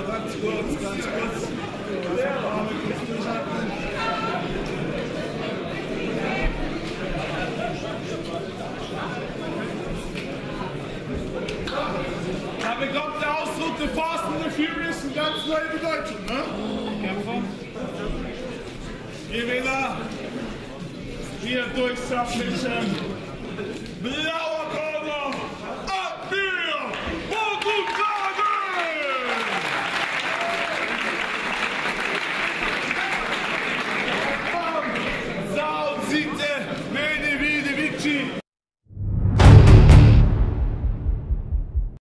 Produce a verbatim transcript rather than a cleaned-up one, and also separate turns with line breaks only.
mal ganz kurz, ganz kurz. Da bekommt der Ausdruck The Fast and the Furious eine ganz neue Bedeutung, ne? Kämpfer. Gewinner. Hier durchschaffen mit dem blauer Corner. Ab mir! Bogutage! Sau sieht der